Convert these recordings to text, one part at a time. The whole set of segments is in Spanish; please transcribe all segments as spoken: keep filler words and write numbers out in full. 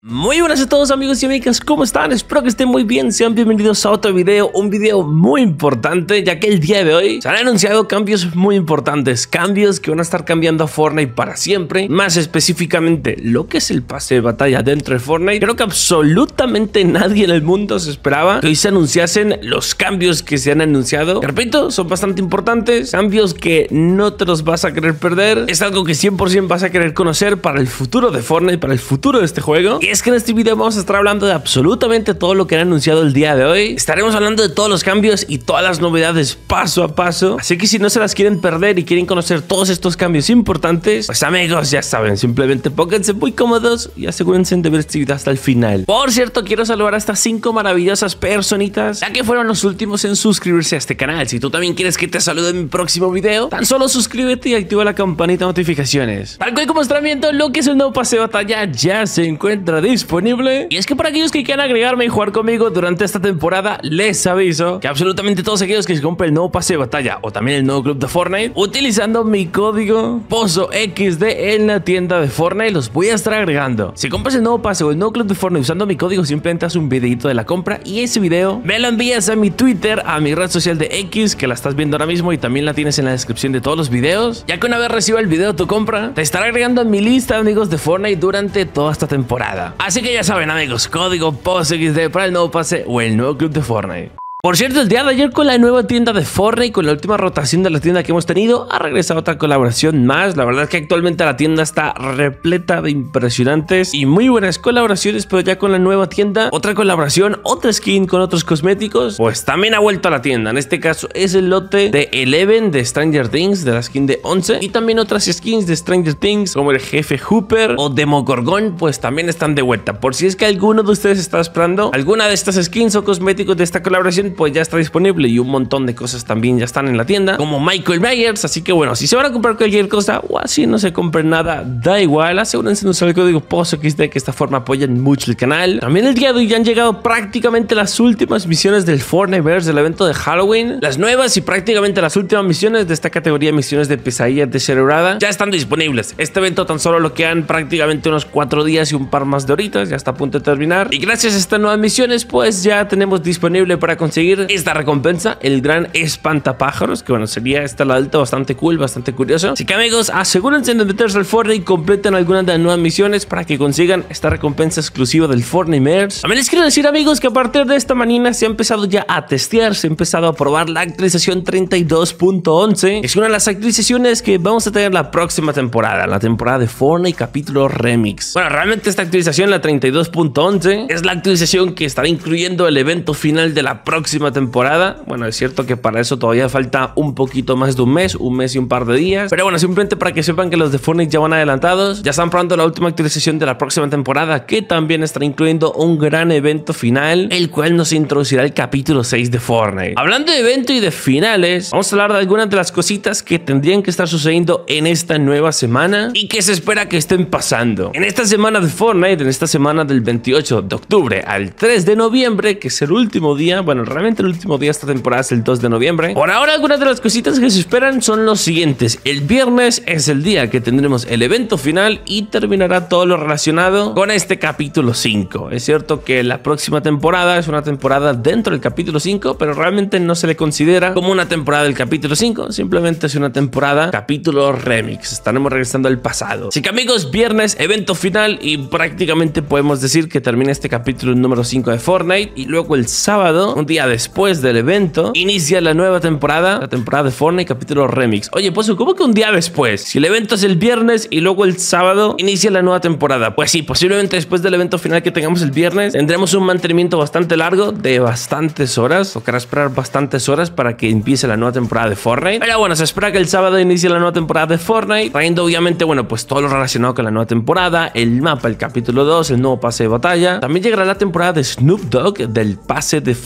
Muy buenas a todos amigos y amigas, ¿cómo están? Espero que estén muy bien, sean bienvenidos a otro video, un video muy importante, ya que el día de hoy se han anunciado cambios muy importantes, cambios que van a estar cambiando a Fortnite para siempre, más específicamente lo que es el pase de batalla dentro de Fortnite. Creo que absolutamente nadie en el mundo se esperaba que hoy se anunciasen los cambios que se han anunciado, que, repito, son bastante importantes, cambios que no te los vas a querer perder, es algo que cien por cien vas a querer conocer para el futuro de Fortnite, para el futuro de este juego. Y es que en este video vamos a estar hablando de absolutamente todo lo que han anunciado el día de hoy. Estaremos hablando de todos los cambios y todas las novedades paso a paso. Así que si no se las quieren perder y quieren conocer todos estos cambios importantes, pues amigos, ya saben, simplemente pónganse muy cómodos y asegúrense de ver este video hasta el final. Por cierto, quiero saludar a estas cinco maravillosas personitas, ya que fueron los últimos en suscribirse a este canal. Si tú también quieres que te salude en mi próximo video, tan solo suscríbete y activa la campanita de notificaciones. Tal cual como están viendo, lo que es el nuevo pase de batalla ya se encuentra disponible. Y es que para aquellos que quieran agregarme y jugar conmigo durante esta temporada, les aviso que absolutamente todos aquellos que se compren el nuevo pase de batalla o también el nuevo club de Fortnite, utilizando mi código POZOXD en la tienda de Fortnite, los voy a estar agregando. Si compras el nuevo pase o el nuevo club de Fortnite usando mi código, simplemente haz un videito de la compra y ese video me lo envías a mi Twitter, a mi red social de X, que la estás viendo ahora mismo y también la tienes en la descripción de todos los videos. Ya que una vez reciba el video de tu compra, te estaré agregando a mi lista de amigos de Fortnite durante toda esta temporada. Así que ya saben amigos, código POZXD para el nuevo pase o el nuevo club de Fortnite. Por cierto, el día de ayer con la nueva tienda de Fortnite, con la última rotación de la tienda que hemos tenido, ha regresado otra colaboración más. La verdad es que actualmente la tienda está repleta de impresionantes y muy buenas colaboraciones, pero ya con la nueva tienda, otra colaboración, otra skin con otros cosméticos, pues también ha vuelto a la tienda. En este caso es el lote de Eleven de Stranger Things, de la skin de once, y también otras skins de Stranger Things como el jefe Hooper o Demogorgon, pues también están de vuelta. Por si es que alguno de ustedes está esperando alguna de estas skins o cosméticos de esta colaboración, pues ya está disponible y un montón de cosas también ya están en la tienda, como Michael Myers. Así que bueno, si se van a comprar cualquier cosa o así no se compren nada, da igual, asegúrense de usar el código POZXD, que de esta forma apoyan mucho el canal. También el día de hoy ya han llegado prácticamente las últimas misiones del Fortniteverse, del evento de Halloween. Las nuevas y prácticamente las últimas misiones de esta categoría de misiones de pesadilla descerebrada ya están disponibles. Este evento tan solo lo quedan prácticamente unos cuatro días y un par más de horitas, ya está a punto de terminar. Y gracias a estas nuevas misiones pues ya tenemos disponible para conseguir esta recompensa, el gran espantapájaros, que bueno, sería esta la alta, bastante cool, bastante curioso. Así que amigos, asegúrense de meterse al Fortnite y completen algunas de las nuevas misiones para que consigan esta recompensa exclusiva del Fortniteverse. También les quiero decir amigos que a partir de esta mañana se ha empezado ya a testear, se ha empezado a probar la actualización treinta y dos punto once. Es una de las actualizaciones que vamos a tener la próxima temporada, la temporada de Fortnite capítulo Remix. Bueno, realmente esta actualización, la treinta y dos punto once, es la actualización que estará incluyendo el evento final de la próxima temporada. Bueno, es cierto que para eso todavía falta un poquito más de un mes, un mes y un par de días, pero bueno, simplemente para que sepan que los de Fortnite ya van adelantados, ya están probando la última actualización de la próxima temporada, que también estará incluyendo un gran evento final, el cual nos introducirá el capítulo seis de Fortnite. Hablando de evento y de finales, vamos a hablar de algunas de las cositas que tendrían que estar sucediendo en esta nueva semana y que se espera que estén pasando. En esta semana de Fortnite, en esta semana del veintiocho de octubre al tres de noviembre, que es el último día, bueno, realmente el último día de esta temporada es el dos de noviembre. Por ahora, algunas de las cositas que se esperan son los siguientes. El viernes es el día que tendremos el evento final y terminará todo lo relacionado con este capítulo cinco. Es cierto que la próxima temporada es una temporada dentro del capítulo cinco, pero realmente no se le considera como una temporada del capítulo cinco, simplemente es una temporada capítulo remix. Estaremos regresando al pasado. Así que amigos, viernes, evento final y prácticamente podemos decir que termina este capítulo número cinco de Fortnite, y luego el sábado, un día después del evento, inicia la nueva temporada, la temporada de Fortnite capítulo Remix. Oye, pues ¿cómo que un día después? Si el evento es el viernes y luego el sábado inicia la nueva temporada. Pues sí, posiblemente después del evento final que tengamos el viernes tendremos un mantenimiento bastante largo de bastantes horas. Tocará esperar bastantes horas para que empiece la nueva temporada de Fortnite. Pero bueno, se espera que el sábado inicie la nueva temporada de Fortnite, trayendo obviamente, bueno, pues todo lo relacionado con la nueva temporada, el mapa, el capítulo dos, el nuevo pase de batalla. También llegará la temporada de Snoop Dogg del pase de Fortnite Festival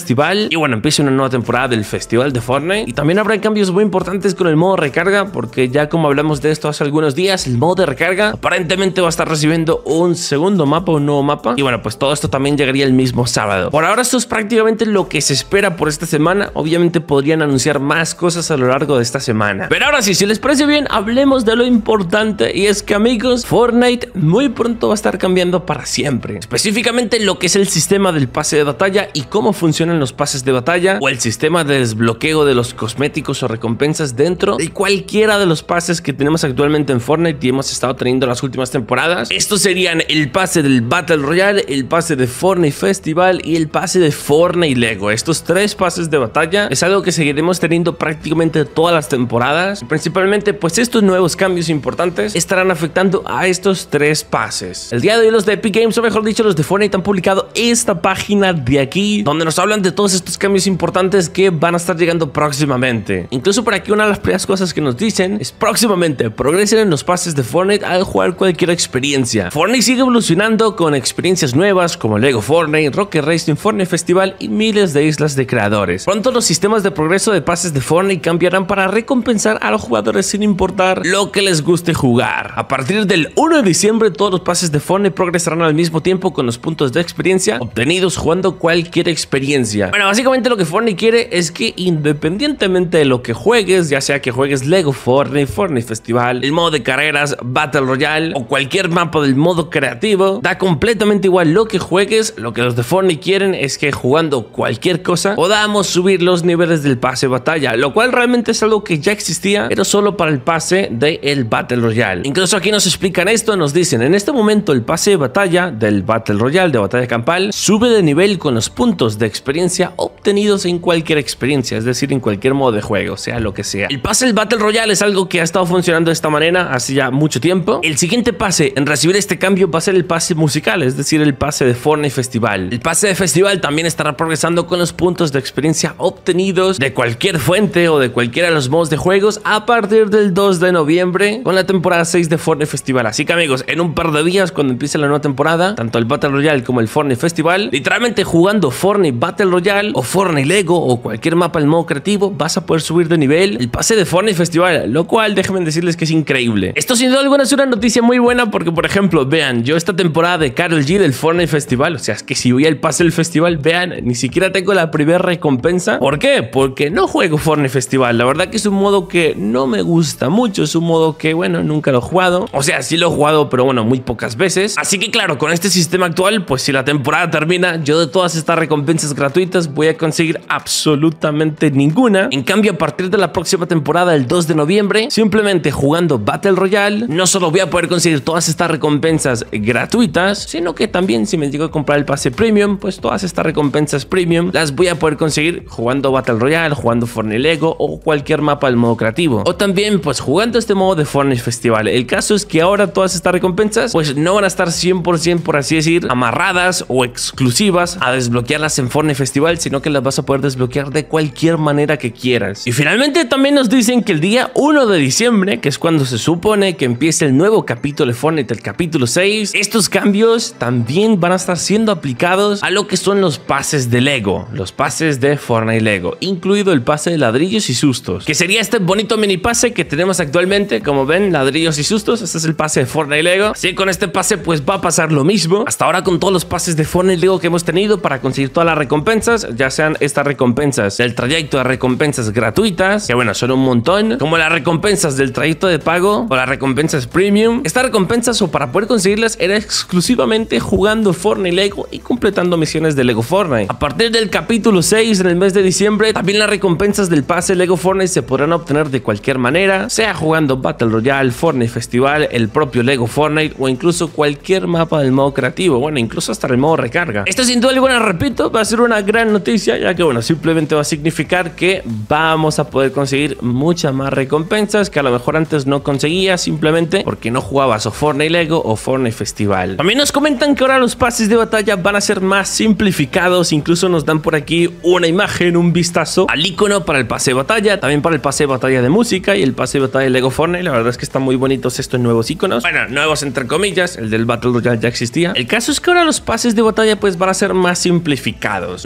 Festival. Y bueno, empieza una nueva temporada del Festival de Fortnite. Y también habrá cambios muy importantes con el modo recarga, porque ya como hablamos de esto hace algunos días, el modo de recarga aparentemente va a estar recibiendo un segundo mapa, un nuevo mapa. Y bueno, pues todo esto también llegaría el mismo sábado. Por ahora esto es prácticamente lo que se espera por esta semana. Obviamente podrían anunciar más cosas a lo largo de esta semana. Pero ahora sí, si les parece bien, hablemos de lo importante. Y es que, amigos, Fortnite muy pronto va a estar cambiando para siempre. Específicamente lo que es el sistema del pase de batalla y cómo funcionan los pases de batalla, o el sistema de desbloqueo de los cosméticos o recompensas dentro de cualquiera de los pases que tenemos actualmente en Fortnite y hemos estado teniendo las últimas temporadas. Estos serían el pase del Battle Royale, el pase de Fortnite Festival y el pase de Fortnite Lego. Estos tres pases de batalla es algo que seguiremos teniendo prácticamente todas las temporadas. Principalmente pues estos nuevos cambios importantes estarán afectando a estos tres pases. El día de hoy los de Epic Games, o mejor dicho los de Fortnite, han publicado esta página de aquí donde nos hablan de todos estos cambios importantes que van a estar llegando próximamente. Incluso por aquí una de las primeras cosas que nos dicen es: próximamente progresen en los pases de Fortnite al jugar cualquier experiencia. Fortnite sigue evolucionando con experiencias nuevas como Lego Fortnite, Rocket Racing, Fortnite Festival y miles de islas de creadores. Pronto los sistemas de progreso de pases de Fortnite cambiarán para recompensar a los jugadores sin importar lo que les guste jugar. A partir del uno de diciembre todos los pases de Fortnite progresarán al mismo tiempo con los puntos de experiencia obtenidos jugando cualquier experiencia. Bueno, básicamente lo que Fortnite quiere es que independientemente de lo que juegues, ya sea que juegues Lego Fortnite, Fortnite Festival, el modo de carreras, Battle Royale o cualquier mapa del modo creativo, da completamente igual lo que juegues. Lo que los de Fortnite quieren es que jugando cualquier cosa podamos subir los niveles del pase batalla, lo cual realmente es algo que ya existía, pero solo para el pase del Battle Royale. Incluso aquí nos explican esto, nos dicen: en este momento el pase de batalla del Battle Royale, de batalla campal, sube de nivel con los puntos de experiencia obtenidos en cualquier experiencia, es decir, en cualquier modo de juego, sea lo que sea. El pase del Battle Royale es algo que ha estado funcionando de esta manera hace ya mucho tiempo. El siguiente pase en recibir este cambio va a ser el pase musical, es decir, el pase de Fortnite Festival. El pase de Festival también estará progresando con los puntos de experiencia obtenidos de cualquier fuente o de cualquiera de los modos de juegos a partir del dos de noviembre con la temporada seis de Fortnite Festival. Así que, amigos, en un par de días, cuando empiece la nueva temporada, tanto el Battle Royale como el Fortnite Festival, literalmente jugando Fortnite Battle Royale o Fortnite Lego o cualquier mapa del modo creativo, vas a poder subir de nivel el pase de Fortnite Festival, lo cual déjenme decirles que es increíble. Esto sin duda alguna es una noticia muy buena porque, por ejemplo, vean, yo esta temporada de Karol G del Fortnite Festival, o sea, es que si voy al pase del festival, vean, ni siquiera tengo la primera recompensa. ¿Por qué? Porque no juego Fortnite Festival. La verdad que es un modo que no me gusta mucho, es un modo que, bueno, nunca lo he jugado. O sea, sí lo he jugado, pero bueno, muy pocas veces. Así que claro, con este sistema actual, pues si la temporada termina, yo de todas estas recompensas gratuitas voy a conseguir absolutamente ninguna. En cambio, a partir de la próxima temporada, el dos de noviembre, simplemente jugando Battle Royale, no solo voy a poder conseguir todas estas recompensas gratuitas, sino que también si me llego a comprar el pase premium, pues todas estas recompensas premium las voy a poder conseguir jugando Battle Royale, jugando Fortnite Lego o cualquier mapa del modo creativo, o también pues jugando este modo de Fortnite Festival. El caso es que ahora todas estas recompensas pues no van a estar cien por cien, por así decir, amarradas o exclusivas a desbloquearlas en Fortnite Festival, sino que las vas a poder desbloquear de cualquier manera que quieras. Y finalmente también nos dicen que el día uno de diciembre, que es cuando se supone que empiece el nuevo capítulo de Fortnite, el capítulo seis, estos cambios también van a estar siendo aplicados a lo que son los pases de Lego, los pases de Fortnite Lego, incluido el pase de ladrillos y sustos, que sería este bonito mini pase que tenemos actualmente. Como ven, ladrillos y sustos, este es el pase de Fortnite Lego. Así que con este pase pues va a pasar lo mismo hasta ahora con todos los pases de Fortnite Lego que hemos tenido para conseguir todas las recompensas, ya sean estas recompensas del trayecto de recompensas gratuitas, que bueno, son un montón, como las recompensas del trayecto de pago o las recompensas premium. Estas recompensas, o para poder conseguirlas, era exclusivamente jugando Fortnite Lego y completando misiones de Lego Fortnite. A partir del capítulo seis en el mes de diciembre, también las recompensas del pase Lego Fortnite se podrán obtener de cualquier manera, sea jugando Battle Royale, Fortnite Festival, el propio Lego Fortnite o incluso cualquier mapa del modo creativo, bueno, incluso hasta el modo recarga. Esto sin duda alguna, repito, va a ser una gran noticia, ya que bueno, simplemente va a significar que vamos a poder conseguir muchas más recompensas que a lo mejor antes no conseguías simplemente porque no jugabas o Fortnite Lego o Fortnite Festival. También nos comentan que ahora los pases de batalla van a ser más simplificados, incluso nos dan por aquí una imagen, un vistazo al icono para el pase de batalla, también para el pase de batalla de música y el pase de batalla de Lego Fortnite. La verdad es que están muy bonitos estos nuevos iconos, bueno, nuevos entre comillas, el del Battle Royale ya existía. El caso es que ahora los pases de batalla pues van a ser más simplificados. No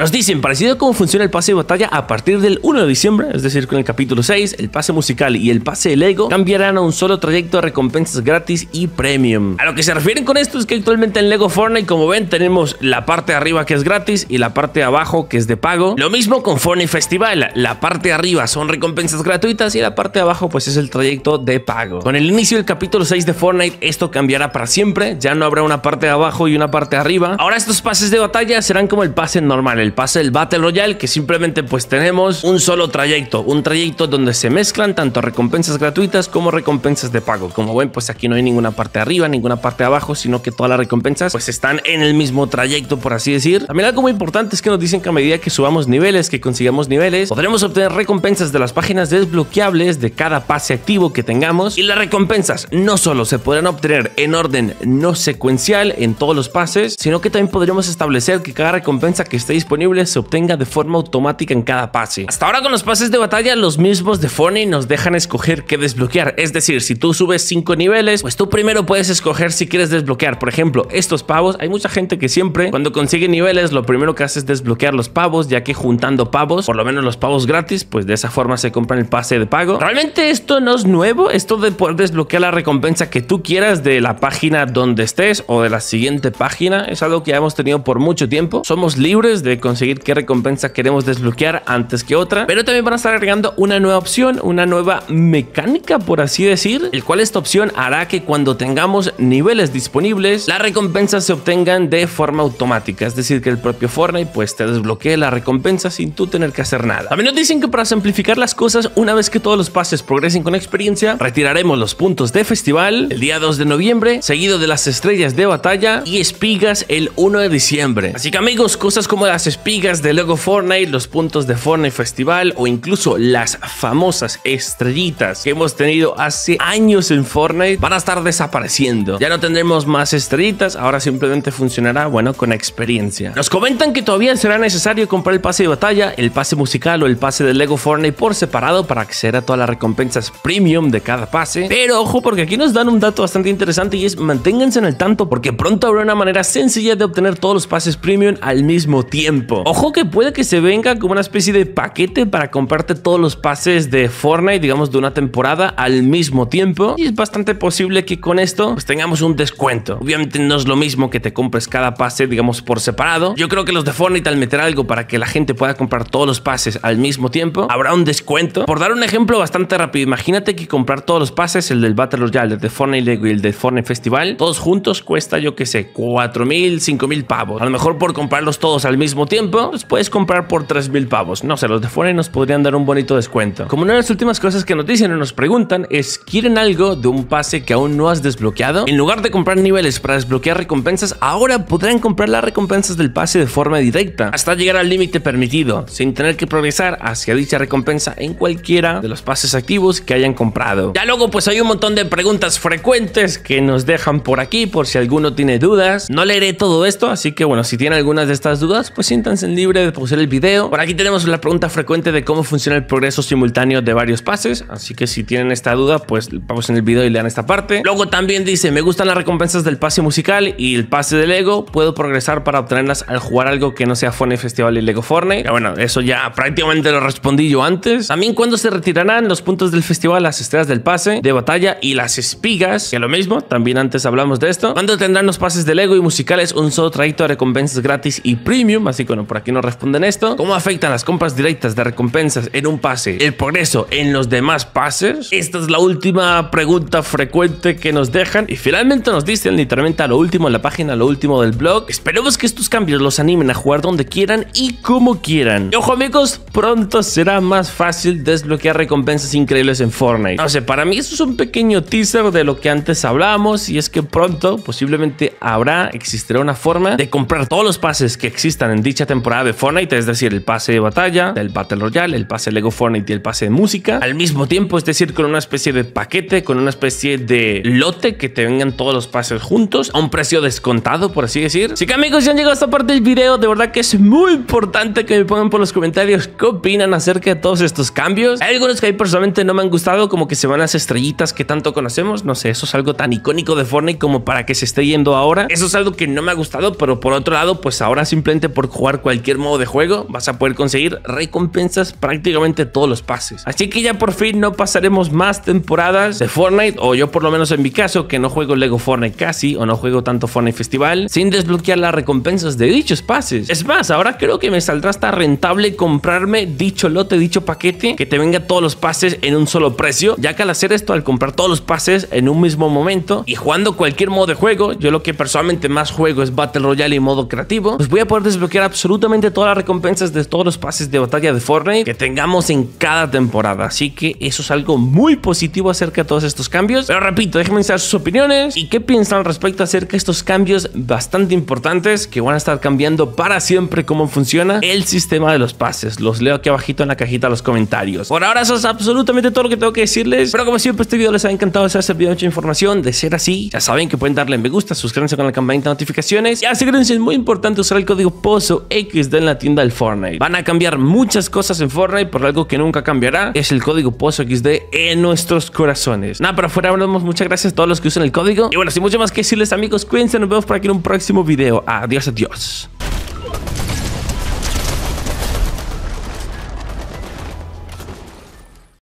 Nos dicen, parecido a cómo funciona el pase de batalla, a partir del uno de diciembre, es decir, con el capítulo seis, el pase musical y el pase de Lego cambiarán a un solo trayecto de recompensas gratis y premium. A lo que se refieren con esto es que actualmente en Lego Fortnite, como ven, tenemos la parte de arriba que es gratis y la parte de abajo que es de pago. Lo mismo con Fortnite Festival, la parte de arriba son recompensas gratuitas y la parte de abajo pues es el trayecto de pago. Con el inicio del capítulo seis de Fortnite esto cambiará para siempre, ya no habrá una parte de abajo y una parte de arriba. Ahora estos pases de batalla serán como el pase normal, el pase del Battle Royale, que simplemente pues tenemos un solo trayecto, un trayecto donde se mezclan tanto recompensas gratuitas como recompensas de pago. Como ven, pues aquí no hay ninguna parte de arriba, ninguna parte de abajo, sino que todas las recompensas pues están en el mismo trayecto, por así decir. También algo muy importante es que nos dicen que a medida que subamos niveles, que consigamos niveles, podremos obtener recompensas de las páginas desbloqueables de cada pase activo que tengamos. Y las recompensas no solo se podrán obtener en orden no secuencial en todos los pases, sino que también podremos establecer que cada recompensa que esté disponible se obtenga de forma automática en cada pase. Hasta ahora con los pases de batalla, los mismos de Fortnite nos dejan escoger qué desbloquear. Es decir, si tú subes cinco niveles, pues tú primero puedes escoger si quieres desbloquear, por ejemplo, estos pavos. Hay mucha gente que siempre cuando consigue niveles lo primero que hace es desbloquear los pavos, ya que juntando pavos, por lo menos los pavos gratis, pues de esa forma se compran el pase de pago. Realmente esto no es nuevo, esto de poder desbloquear la recompensa que tú quieras de la página donde estés o de la siguiente página, es algo que ya hemos tenido por mucho tiempo. Somos libres de conseguir qué recompensa queremos desbloquear antes que otra, pero también van a estar agregando una nueva opción, una nueva mecánica, por así decir, el cual esta opción hará que cuando tengamos niveles disponibles, las recompensas se obtengan de forma automática, es decir, que el propio Fortnite pues te desbloquee la recompensa sin tú tener que hacer nada. También nos dicen que para simplificar las cosas, una vez que todos los pases progresen con experiencia, retiraremos los puntos de festival el día dos de noviembre, seguido de las estrellas de batalla y espigas el uno de diciembre. Así que amigos, cosas como las espigas de Lego Fortnite, los puntos de Fortnite Festival o incluso las famosas estrellitas que hemos tenido hace años en Fortnite van a estar desapareciendo. Ya no tendremos más estrellitas, ahora simplemente funcionará, bueno, con experiencia. Nos comentan que todavía será necesario comprar el pase de batalla, el pase musical o el pase de Lego Fortnite por separado para acceder a todas las recompensas premium de cada pase. Pero ojo, porque aquí nos dan un dato bastante interesante y es manténganse en el tanto porque pronto habrá una manera sencilla de obtener todos los pases premium al mismo tiempo. Ojo que puede que se venga como una especie de paquete para comprarte todos los pases de Fortnite, digamos de una temporada al mismo tiempo, y es bastante posible que con esto pues tengamos un descuento. Obviamente no es lo mismo que te compres cada pase digamos por separado. Yo creo que los de Fortnite, al meter algo para que la gente pueda comprar todos los pases al mismo tiempo, habrá un descuento. Por dar un ejemplo bastante rápido, imagínate que comprar todos los pases, el del Battle Royale, el de Fortnite Lego y el de Fortnite Festival, todos juntos cuesta, yo que sé, cuatro mil, cinco mil pavos. A lo mejor por comprarlos todos al mismo tiempo, los puedes comprar por tres mil pavos. No sé, los de Fortnite nos podrían dar un bonito descuento. Como una de las últimas cosas que nos dicen o nos preguntan es, ¿quieren algo de un pase que aún no has desbloqueado? En lugar de comprar niveles para desbloquear recompensas, ahora podrán comprar las recompensas del pase de forma directa, hasta llegar al límite permitido, sin tener que progresar hacia dicha recompensa en cualquiera de los pases activos que hayan comprado. Ya luego pues hay un montón de preguntas frecuentes que nos dejan por aquí por si alguno tiene dudas. No leeré todo esto, así que bueno, si tienen algunas de estas dudas, pues siéntanse libres de pausar el video. Por aquí tenemos la pregunta frecuente de cómo funciona el progreso simultáneo de varios pases, así que si tienen esta duda, pues pausen el video y lean esta parte. Luego también dice, me gustan las recompensas del pase musical y el pase de Lego, puedo progresar para obtenerlas al jugar algo que no sea Fortnite Festival y Lego Fortnite. Pero bueno, eso ya prácticamente lo respondí yo antes. También cuando se retirarán los puntos del festival, las estrellas del pase de batalla y las espigas, que lo mismo, también antes hablamos de esto. Cuando tendrán los pases de Lego y musicales un solo trayecto de recompensas gratis y premium, así que bueno, por aquí nos responden esto. ¿Cómo afectan las compras directas de recompensas en un pase el progreso en los demás pases? Esta es la última pregunta frecuente que nos dejan y finalmente nos dicen literalmente a lo último en la página, a lo último del blog. Esperemos que estos cambios los animen a jugar donde quieran y como quieran. Y ojo amigos, pronto será más fácil desbloquear recompensas increíbles en Fortnite. No sé, para mí eso es un pequeño teaser de lo que antes hablábamos, y es que pronto posiblemente habrá, existirá una forma de comprar todos los pases que existan en dicha temporada de Fortnite, es decir, el pase de batalla, el Battle Royale, el pase Lego Fortnite y el pase de música al mismo tiempo, es decir, con una especie de paquete, con una especie de lote que te vengan todos los pases juntos a un precio descontado, por así decir. Así que amigos, ya han llegado a esta parte del video, de verdad que es muy importante que me pongan por los comentarios qué opinan acerca de todos estos cambios. Hay algunos que a mí personalmente no me han gustado, como que se van las estrellitas que tanto conocemos, no sé, eso es algo tan icónico de Fortnite como para que se esté yendo ahora. Eso es algo que no me ha gustado, pero por otro lado, pues ahora simplemente por jugar jugar cualquier modo de juego, vas a poder conseguir recompensas prácticamente todos los pases. Así que ya por fin no pasaremos más temporadas de Fortnite, o yo por lo menos en mi caso, que no juego Lego Fortnite casi, o no juego tanto Fortnite Festival, sin desbloquear las recompensas de dichos pases. Es más, ahora creo que me saldrá hasta rentable comprarme dicho lote, dicho paquete, que te venga todos los pases en un solo precio, ya que al hacer esto, al comprar todos los pases en un mismo momento y jugando cualquier modo de juego, yo lo que personalmente más juego es Battle Royale y modo creativo, pues voy a poder desbloquear absolutamente todas las recompensas de todos los pases de batalla de Fortnite que tengamos en cada temporada. Así que eso es algo muy positivo acerca de todos estos cambios. Pero repito, déjenme saber sus opiniones y qué piensan al respecto acerca de estos cambios bastante importantes que van a estar cambiando para siempre cómo funciona el sistema de los pases. Los leo aquí abajito en la cajita de los comentarios. Por ahora eso es absolutamente todo lo que tengo que decirles. Pero como siempre, este video les ha encantado, si ha servido mucha información. De ser así, ya saben que pueden darle me gusta, suscríbanse con la campanita de notificaciones y asegúrense, es muy importante usar el código Pozo equis de en la tienda del Fortnite. Van a cambiar muchas cosas en Fortnite, por algo que nunca cambiará es el código Pozo equis de en nuestros corazones. Nada, pero afuera hablamos. Muchas gracias a todos los que usan el código. Y bueno, sin mucho más que decirles, amigos, cuídense, nos vemos por aquí en un próximo video. Adiós, adiós.